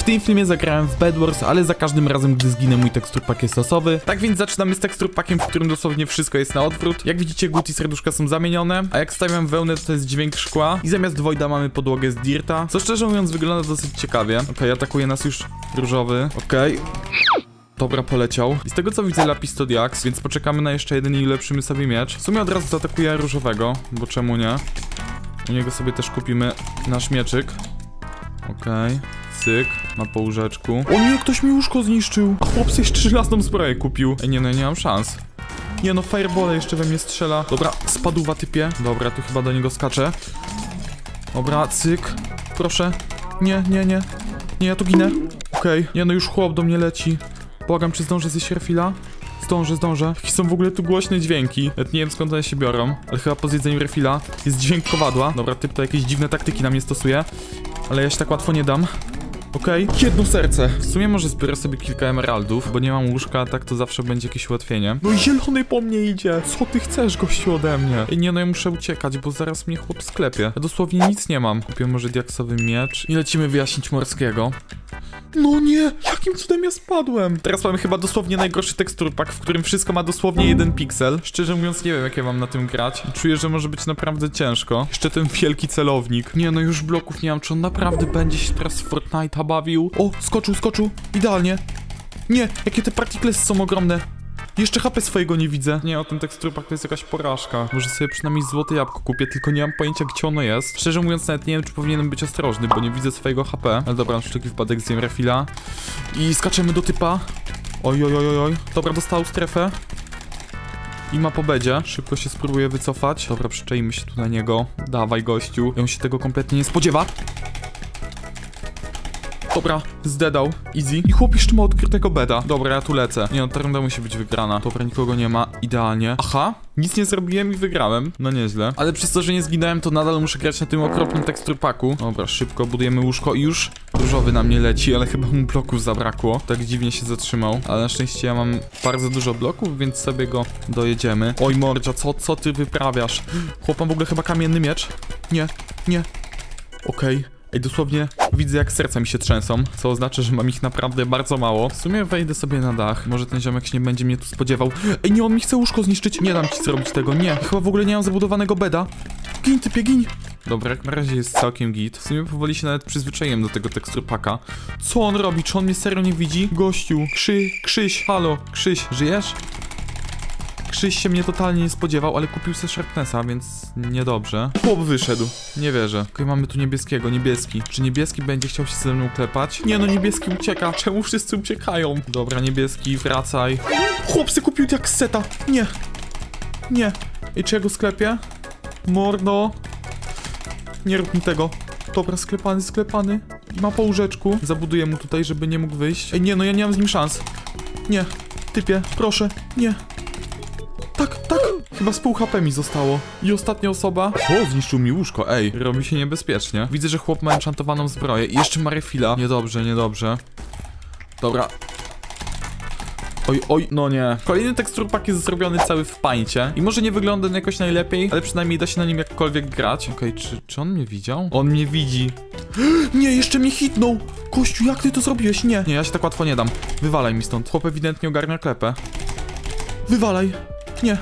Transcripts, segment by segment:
tym filmie zagrałem w Bed Wars, ale za każdym razem, gdy zginę, mój tekstur pack jest losowy. Tak więc zaczynamy z tekstur packiem, w którym dosłownie wszystko jest na odwrót. Jak widzicie, gut i serduszka są zamienione, a jak stawiam wełnę, to jest dźwięk szkła i zamiast Voida mamy podłogę z dirta, co szczerze mówiąc wygląda dosyć ciekawie. Okej, atakuje nas już różowy. Okej. Dobra, poleciał. I z tego co widzę, lapis to diaks, więc poczekamy na jeszcze jeden i ulepszymy sobie miecz. W sumie od razu zaatakuje różowego, bo czemu nie? U niego sobie też kupimy nasz mieczyk. Okej, cyk, na po łóżeczku. O nie, ktoś mi łóżko zniszczył. A chłop sobie jeszcze żelazną zbroję kupił. Ej, nie no, ja nie mam szans. Nie no, fireball jeszcze we mnie strzela. Dobra, spadła typie. Dobra, tu chyba do niego skaczę. Dobra, cyk. Proszę. Nie, nie, nie. Nie, ja tu ginę. Okej. Nie no, już chłop do mnie leci. Błagam, czy zdążę zjeść refila? Zdążę. Jakie są w ogóle tu głośne dźwięki. Nawet nie wiem skąd one się biorą, ale chyba po zjedzeniu refila jest dźwięk kowadła. Dobra, typ to jakieś dziwne taktyki na mnie stosuje, ale ja się tak łatwo nie dam. Okej, jedno serce. W sumie może zbiorę sobie kilka emeraldów, bo nie mam łóżka, a tak to zawsze będzie jakieś ułatwienie. No i zielony po mnie idzie. Co ty chcesz, gościu, ode mnie? Ej, nie no, ja muszę uciekać, bo zaraz mnie chłop sklepie. Ja dosłownie nic nie mam. Kupię może diaksowy miecz i lecimy wyjaśnić morskiego. No nie, jakim cudem ja spadłem? Teraz mamy chyba dosłownie najgorszy tekstur pack, w którym wszystko ma dosłownie 1 piksel. Szczerze mówiąc nie wiem, jak ja mam na tym grać. Czuję, że może być naprawdę ciężko. Jeszcze ten wielki celownik. Nie no, już bloków nie mam. Czy on naprawdę będzie się teraz w Fortnite'a bawił? O, skoczył. Idealnie. Nie, jakie te particles są ogromne. Jeszcze HP swojego nie widzę. Nie, o ten tekstur pack to jest jakaś porażka. Może sobie przynajmniej złote jabłko kupię, tylko nie mam pojęcia, gdzie ono jest. Szczerze mówiąc, nawet nie wiem, czy powinienem być ostrożny, bo nie widzę swojego HP. Ale dobra, na wszelki wypadek zjem refila. I skaczemy do typa. Oj. Dobra, dostał strefę. I ma po bedzie. Szybko się spróbuję wycofać. Dobra, przyczajmy się tu na niego. Dawaj, gościu. I on się tego kompletnie nie spodziewa. Dobra, zdedał. Easy. I chłop jeszcze ma odkrytego beda. Dobra, ja tu lecę. Nie no, ta runda musi być wygrana. Dobra, nikogo nie ma. Idealnie. Aha, nic nie zrobiłem i wygrałem. No nieźle. Ale przez to, że nie zginąłem, to nadal muszę grać na tym okropnym tekstur packu. Dobra, szybko budujemy łóżko i już różowy na mnie leci, ale chyba mu bloków zabrakło. Tak dziwnie się zatrzymał. Ale na szczęście ja mam bardzo dużo bloków, więc sobie go dojedziemy. Oj, mordzia, co ty wyprawiasz? Chłop ma w ogóle chyba kamienny miecz. Nie. Okej. Ej, dosłownie widzę, jak serca mi się trzęsą, co oznacza, że mam ich naprawdę bardzo mało. W sumie wejdę sobie na dach, może ten ziomek się nie będzie mnie tu spodziewał. Ej, nie, on mi chce łóżko zniszczyć. Nie dam ci zrobić tego, nie. Chyba w ogóle nie mam zabudowanego beda. Gin, typie, gin. Dobra, jak na razie jest całkiem git. W sumie powoli się nawet przyzwyczaiłem do tego tekstur packa. Co on robi? Czy on mnie serio nie widzi? Gościu, Krzyś, halo, Krzyś, żyjesz? Krzyś się mnie totalnie nie spodziewał, ale kupił sobie Sharpnessa, więc niedobrze. Chłop wyszedł. Nie wierzę. Okej, mamy tu niebieskiego, niebieski. Czy niebieski będzie chciał się ze mną klepać? Nie no, niebieski ucieka. Czemu wszyscy uciekają? Dobra, niebieski, wracaj. Chłop se kupił jak seta. Nie. I czy ja go sklepię? Mordo. Nie rób mi tego. Dobra, sklepany. Ma po łóżeczku. Zabuduję mu tutaj, żeby nie mógł wyjść. Ej, nie no, ja nie mam z nim szans. Nie. Typie, proszę. Nie. Tak. Chyba z pół HP mi zostało. I ostatnia osoba. O, zniszczył mi łóżko. Ej, robi się niebezpiecznie. Widzę, że chłop ma enchantowaną zbroję. I jeszcze ma refila. Niedobrze. Dobra. Oj, no nie. Kolejny tekstur pack jest zrobiony cały w pańcie. I może nie wygląda jakoś najlepiej, ale przynajmniej da się na nim jakkolwiek grać. Okej, czy on mnie widział? On mnie widzi. Nie, jeszcze mnie hitnął. Kościu, jak ty to zrobiłeś? Nie, ja się tak łatwo nie dam. Wywalaj mi stąd. Chłop ewidentnie ogarnia klepę. Wywalaj. Nie.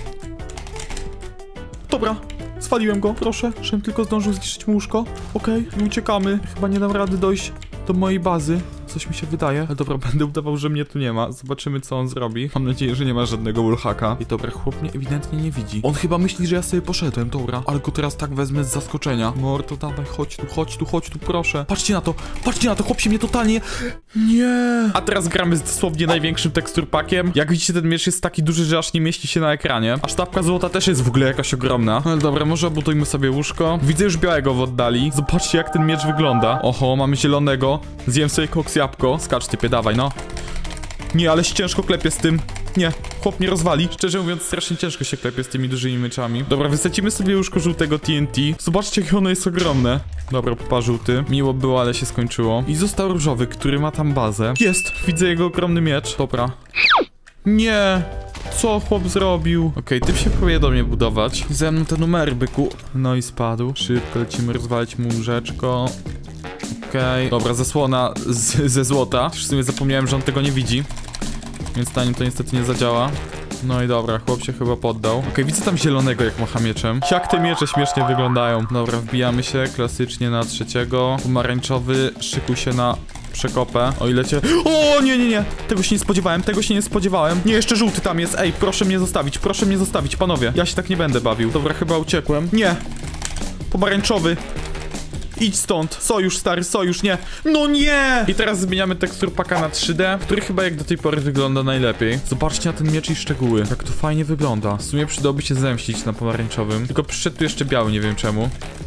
Dobra, zwaliłem go, proszę. Żebym tylko zdążył zniszczyć mu łóżko. Okej, i uciekamy. Chyba nie dam rady dojść do mojej bazy. Coś mi się wydaje. Ale dobra, będę udawał, że mnie tu nie ma. Zobaczymy, co on zrobi. Mam nadzieję, że nie ma żadnego wallhacka. I dobra, chłop mnie ewidentnie nie widzi. On chyba myśli, że ja sobie poszedłem, dobra. Ale go teraz tak wezmę z zaskoczenia. Mordo, dawaj, chodź tu, proszę. Patrzcie na to, chłop się mnie totalnie... Nie. A teraz gramy z dosłownie największym tekstur packiem. Jak widzicie, ten miecz jest taki duży, że aż nie mieści się na ekranie. A sztabka złota też jest w ogóle jakaś ogromna. Ale dobra, może obudujmy sobie łóżko. Widzę już białego w oddali. Zobaczcie, jak ten miecz wygląda. Oho, mamy zielonego. Zjem sobie koks jabłko. Skacz, typie, dawaj, no. Nie, ale się ciężko klepie z tym. Nie, chłop mnie rozwali. Szczerze mówiąc, strasznie ciężko się klepie z tymi dużymi mieczami. Dobra, wysadzimy sobie łóżko żółtego TNT. Zobaczcie, jakie ono jest ogromne. Dobra, popa żółty. Miło było, ale się skończyło. I został różowy, który ma tam bazę. Jest! Widzę jego ogromny miecz. Dobra. Nie! Co chłop zrobił? Okej, typ się próbuje do mnie budować. Ze mną te numery, byku. No i spadł. Szybko lecimy rozwalić mu łóżeczko. Okej. Dobra, zasłona ze złota. Już w sumie zapomniałem, że on tego nie widzi. Więc na nim to niestety nie zadziała. No i dobra, chłop się chyba poddał. Okej, widzę tam zielonego, jak macha mieczem. Jak te miecze śmiesznie wyglądają. Dobra, wbijamy się klasycznie na trzeciego. Pomarańczowy, szykuj się na przekopę. O ile cię... O, nie. Tego się nie spodziewałem. Nie, jeszcze żółty tam jest. Ej, proszę mnie zostawić, panowie. Ja się tak nie będę bawił. Dobra, chyba uciekłem. Nie. Pomarańczowy. Idź stąd. Sojusz, stary, sojusz, nie. No nie! I teraz zmieniamy tekstur paka na 3D, który chyba jak do tej pory wygląda najlepiej. Zobaczcie na ten miecz i szczegóły. Jak to fajnie wygląda. W sumie przydałoby się zemścić na pomarańczowym. Tylko przyszedł tu jeszcze biały, nie wiem czemu.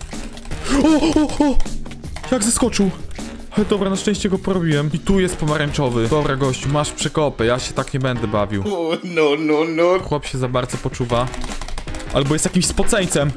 O! Jak zeskoczył. Ale dobra, na szczęście go porobiłem. I tu jest pomarańczowy. Dobra, gościu, masz przekopę. Ja się tak nie będę bawił. No. Chłop się za bardzo poczuwa. Albo jest jakimś spoceńcem.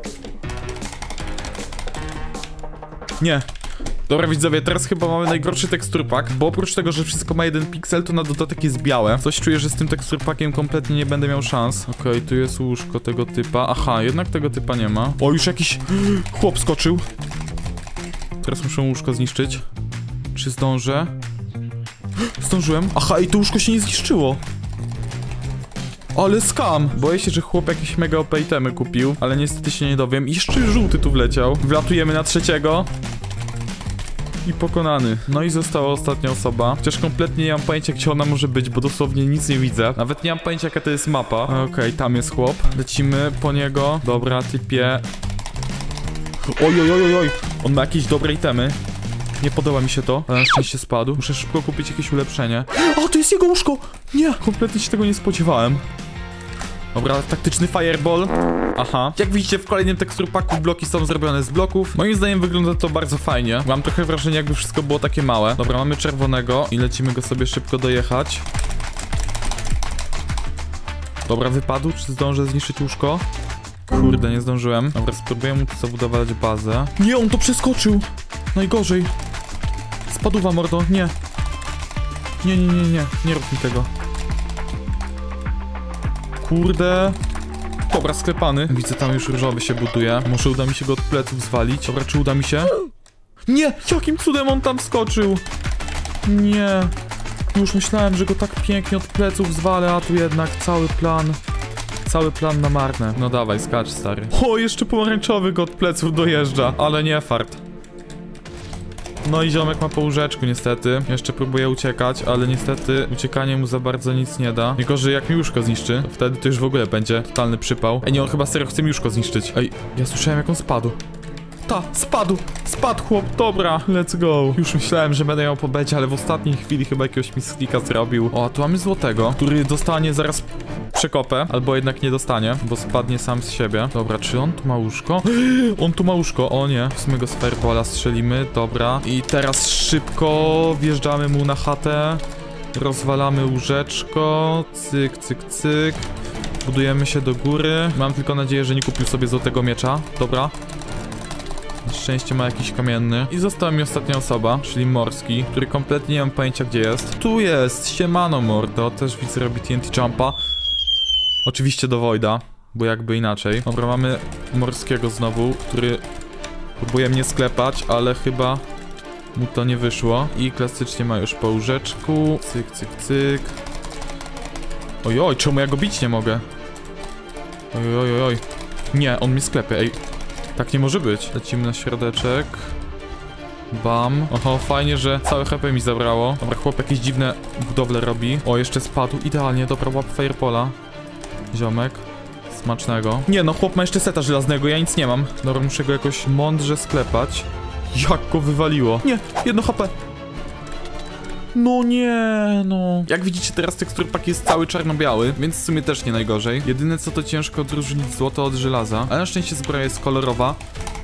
Nie. Dobra, widzowie, teraz chyba mamy najgorszy teksturpak, bo oprócz tego, że wszystko ma 1 piksel, to na dodatek jest białe. Coś czuję, że z tym teksturpakiem kompletnie nie będę miał szans. Okej, tu jest łóżko tego typa. Aha, jednak tego typa nie ma. O, już jakiś chłop skoczył. Teraz muszę łóżko zniszczyć. Czy zdążę? Zdążyłem. Aha, i to łóżko się nie zniszczyło. Ale skam! Boję się, że chłop jakieś mega OP itemy kupił, ale niestety się nie dowiem. I jeszcze żółty tu wleciał. Wlatujemy na trzeciego. I pokonany. No i została ostatnia osoba. Chociaż kompletnie nie mam pojęcia, gdzie ona może być, bo dosłownie nic nie widzę. Nawet nie mam pojęcia, jaka to jest mapa. Okej, tam jest chłop. Lecimy po niego. Dobra, typie. Oj. On ma jakieś dobre itemy. Nie podoba mi się to, ale na szczęście spadł. Muszę szybko kupić jakieś ulepszenie. O, to jest jego łóżko! Nie! Kompletnie się tego nie spodziewałem. Dobra, taktyczny fireball. Aha. Jak widzicie, w kolejnym teksturpaku bloki są zrobione z bloków. Moim zdaniem wygląda to bardzo fajnie. Mam trochę wrażenie, jakby wszystko było takie małe. Dobra, mamy czerwonego i lecimy go sobie szybko dojechać. Dobra, wypadł. Czy zdążę zniszczyć łóżko? Kurde, nie zdążyłem. Dobra, spróbuję mu tu zabudować bazę. Nie, on to przeskoczył! Najgorzej. Spaduwa, mordo, nie. Nie rób mi tego. Kurde. Dobra, sklepany. Widzę, tam już różowy się buduje. Może uda mi się go od pleców zwalić. Dobra, czy uda mi się? Nie! Jakim cudem on tam skoczył? Nie. Już myślałem, że go tak pięknie od pleców zwalę, a tu jednak cały plan na marne. No dawaj, skacz, stary. O, jeszcze pomarańczowy go od pleców dojeżdża. Ale nie fart. No i ziomek ma po łóżeczku niestety. Jeszcze próbuje uciekać, ale niestety uciekanie mu za bardzo nic nie da. Tylko, że jak mi łóżko zniszczy, to wtedy to już w ogóle będzie totalny przypał. Ej, nie, on chyba serio chce mi łóżko zniszczyć. Ej, ja słyszałem, jak on spadł. Spadł chłop, dobra, let's go. Już myślałem, że będę miał po becie, ale w ostatniej chwili chyba jakiegoś misklika zrobił. O, a tu mamy złotego, który dostanie zaraz przekopę, albo jednak nie dostanie, bo spadnie sam z siebie. Dobra, czy on tu ma łóżko? On tu ma łóżko, o nie. W sumie go z firebola strzelimy, dobra. I teraz szybko wjeżdżamy mu na chatę. Rozwalamy łóżeczko, cyk. Budujemy się do góry. Mam tylko nadzieję, że nie kupił sobie złotego miecza. Dobra. Na szczęście ma jakiś kamienny. I została mi ostatnia osoba, czyli morski, który kompletnie nie mam pojęcia, gdzie jest. Tu jest, siemano mordo, też widzę, robi TNT jumpa. Oczywiście do Voida, bo jakby inaczej. Dobra, mamy morskiego znowu, który próbuje mnie sklepać, ale chyba mu to nie wyszło. I klasycznie ma już po łóżeczku. Cyk. Ojoj, czemu ja go bić nie mogę? Oj. Nie, on mnie sklepie, ej. Tak nie może być. Lecimy na środeczek. Bam. Oho, fajnie, że całe HP mi zabrało. Dobra, chłop jakieś dziwne budowle robi. O, jeszcze spadł. Idealnie, dobra, łap firepola. Ziomek. Smacznego. Nie no, chłop ma jeszcze seta żelaznego, ja nic nie mam. Dobra, muszę go jakoś mądrze sklepać. Jak go wywaliło. Nie, 1 HP. No nie, no. Jak widzicie, teraz teksturpak jest cały czarno-biały, więc w sumie też nie najgorzej. Jedyne co to ciężko odróżnić złoto od żelaza, ale na szczęście zbroja jest kolorowa.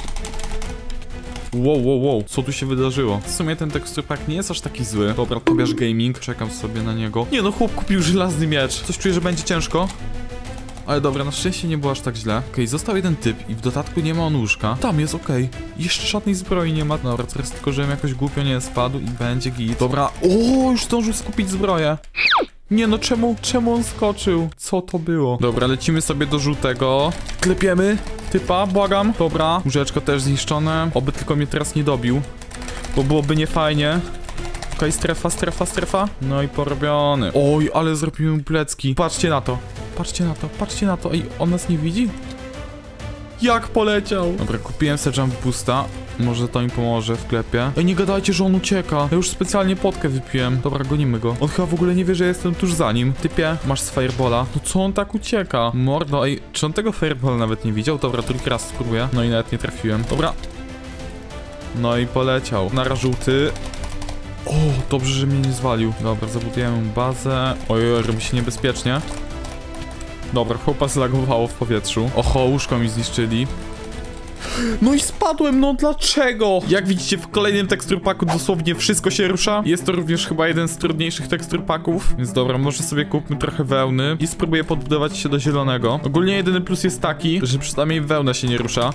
Wow, co tu się wydarzyło? W sumie ten teksturpak nie jest aż taki zły. Dobra, Tobiasz Gaming, czekam sobie na niego. Nie no, chłop kupił żelazny miecz. Coś czuję, że będzie ciężko. Ale dobra, na szczęście nie było aż tak źle. Okej, został jeden typ i w dodatku nie ma on łóżka. Tam jest, okej. Jeszcze żadnej zbroi nie ma. Dobra, teraz tylko, żebym jakoś głupio nie spadł i będzie git. Dobra, o, już zdążył skupić zbroję. Nie no, czemu on skoczył? Co to było? Dobra, lecimy sobie do żółtego. Klepiemy typa, błagam. Dobra, łóżeczko też zniszczone. Oby tylko mnie teraz nie dobił. bo byłoby niefajnie. Okej, strefa. No i porobiony. Oj, ale zrobiłem plecki. Patrzcie na to. Patrzcie na to. Ej, on nas nie widzi? Jak poleciał? Dobra, kupiłem sobie jump boosta. Może to mi pomoże w klepie. Ej, nie gadajcie, że on ucieka. Ja już specjalnie potkę wypiłem. Dobra, gonimy go. On chyba w ogóle nie wie, że jestem tuż za nim. Typie, masz z firebola. No co on tak ucieka? Mordo, ej, czy on tego firebola nawet nie widział? Dobra, drugi raz spróbuję. No i nawet nie trafiłem. Dobra. No i poleciał. Nara żółty. O, dobrze, że mnie nie zwalił. Dobra, zabudujemy bazę. Ojej, robi się niebezpiecznie. Dobra, chłopa zlagowało w powietrzu. Oho, łóżko mi zniszczyli. No i spadłem, no dlaczego? Jak widzicie, w kolejnym tekstur packu dosłownie wszystko się rusza. Jest to również chyba jeden z trudniejszych tekstur packów. Więc dobra, może sobie kupmy trochę wełny i spróbuję podbudować się do zielonego. Ogólnie jedyny plus jest taki, że przynajmniej wełna się nie rusza.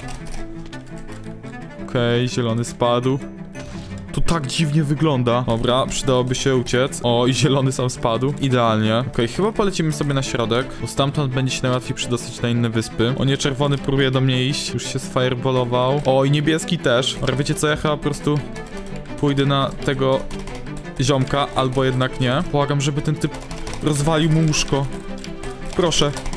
Okej, zielony spadł. To tak dziwnie wygląda. Dobra, przydałoby się uciec. O, i zielony sam spadł. Idealnie. Okej, chyba polecimy sobie na środek, bo stamtąd będzie się najłatwiej przedostać na inne wyspy. O nie, czerwony próbuje do mnie iść. Już się sfireballował. O, i niebieski też. Ale wiecie co, ja chyba po prostu pójdę na tego ziomka, albo jednak nie. Błagam, żeby ten typ rozwalił mu łóżko. Proszę.